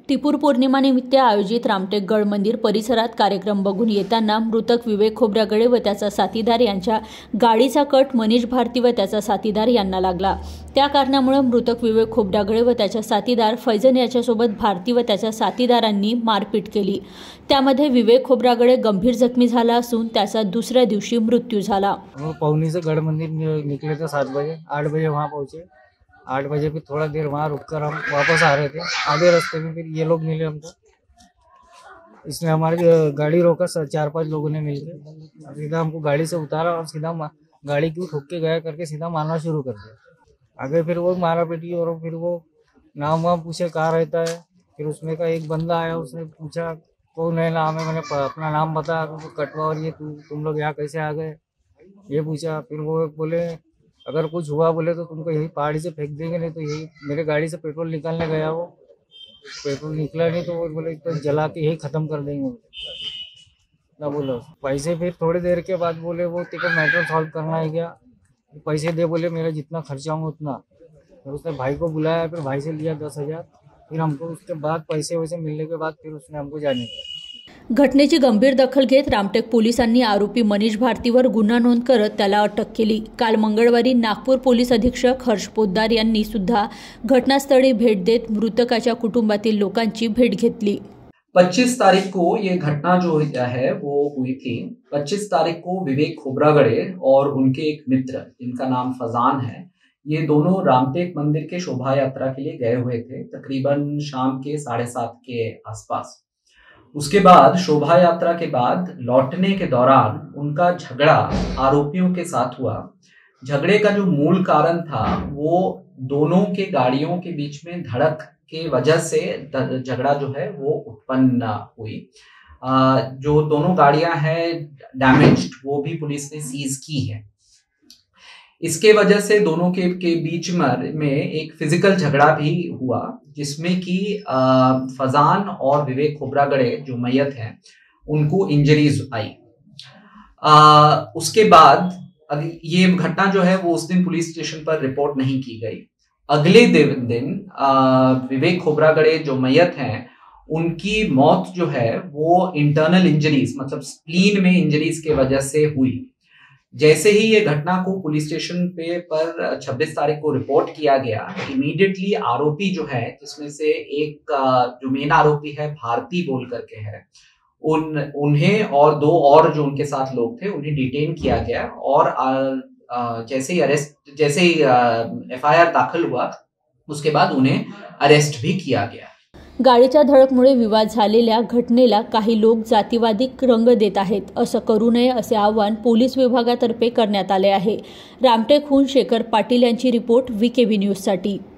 त्रिपुर पौर्णिमानिमित्त आयोजित रामटेक गड मंदिर परिसरात कार्यक्रम बघून येताना मृतक विवेक खोब्रागडे व त्याचा साथीदार यांच्या गाडीचा कट मनीष भारती व त्याचा साथीदार यांना लागला। त्या कारणामुळे मृतक विवेक खोब्रागडे व त्याचा साथीदार फैजन याच्यासोबत भारती व त्याच्या साथीदारांनी मारपीट केली। त्यामध्ये विवेक खोब्रागडे गंभीर जखमी झाला असून त्याचा दुसऱ्या दिवशी मृत्यू झाला। पौनी से गढ़ मंदिर निकले थे 7 बजे, 8 बजे वहाँ पहुँचे। 8 बजे फिर थोड़ा देर वहाँ रुककर हम वापस आ रहे थे। आधे रास्ते में फिर ये लोग मिले हमको। इसने हमारी गाड़ी रोका, 4-5 लोगों ने मिलकर सीधा हमको गाड़ी से उतारा और सीधा गाड़ी क्यों ठोक के गया करके सीधा मारना शुरू कर दिया। आगे फिर वो मारा पीटी और फिर वो नाम वाम पूछे कहाँ रहता है। फिर उसमें का एक बंदा आया, उसने पूछा कौन है, नाम है, मैंने अपना नाम बताया। तो कटवा और ये तुम लोग यहाँ कैसे आ गए ये पूछा। फिर वो बोले अगर कुछ हुआ बोले तो तुमको यही पहाड़ी से फेंक देंगे, नहीं तो यही मेरे गाड़ी से पेट्रोल निकालने गया, वो पेट्रोल निकला नहीं तो वो बोले तो जला के यही ख़त्म कर देंगे ना बोलो। पैसे फिर थोड़ी देर के बाद बोले वो तेको मैटर सॉल्व करना है क्या, पैसे दे बोले, मेरा जितना खर्चा होगा उतना। फिर उसने भाई को बुलाया, फिर भाई से लिया 10,000। फिर हमको उसके बाद पैसे वैसे मिलने के बाद फिर उसने हमको जाने दिया। घटनेची गंभीर दखल घेत रामटेक पोलिसांनी आरोपी मनीष भारतीवर गुन्हा नोंद करत त्याला अटक केली। काल मंगळवारी नागपूर पोलीस अधीक्षक हर्ष पोद्दार यांनी सुद्धा घटनास्थळी भेट देत मृतकाच्या कुटुंबातील लोकांची भेट घेतली। 25 तारीख को ये घटना जो है वो हुई थी। 25 तारीख को विवेक खोब्रागडे और उनके एक मित्र जिनका नाम फजान है, ये दोनों रामटेक मंदिर के शोभा यात्रा के लिए गए हुए थे, तकरीबन शाम के 7:30 के आसपास। उसके बाद शोभा यात्रा के बाद लौटने के दौरान उनका झगड़ा आरोपियों के साथ हुआ। झगड़े का जो मूल कारण था वो दोनों के गाड़ियों के बीच में धड़क के वजह से झगड़ा जो है वो उत्पन्न हुई। जो दोनों गाड़ियां हैं डैमेज्ड, वो भी पुलिस ने सीज की है। इसके वजह से दोनों के बीच में एक फिजिकल झगड़ा भी हुआ, जिसमें कि फजान और विवेक खोब्रागडे जो मयत हैं उनको इंजरीज आई। उसके बाद ये घटना जो है वो उस दिन पुलिस स्टेशन पर रिपोर्ट नहीं की गई। अगले दिन विवेक खोब्रागडे जो मयत हैं उनकी मौत जो है वो इंटरनल इंजरीज मतलब स्प्लीन में इंजरीज के वजह से हुई। जैसे ही ये घटना को पुलिस स्टेशन पर 26 तारीख को रिपोर्ट किया गया, इमीडिएटली आरोपी जो है, जिसमें से एक जो मेन आरोपी है भारती बोल करके है, उन्हें और 2 और जो उनके साथ लोग थे उन्हें डिटेन किया गया। और जैसे ही FIR दाखिल हुआ उसके बाद उन्हें अरेस्ट भी किया गया। गाडीच्या धडकमुळे विवाद झालेल्या घटनेला काही लोक जातीवादी रंग देत आहेत, असं करू नये असे आवाहन पोलीस विभागातर्फे करण्यात आले आहे। रामटेकहून शेखर पाटील यांची रिपोर्ट VKB न्यूजसाठी।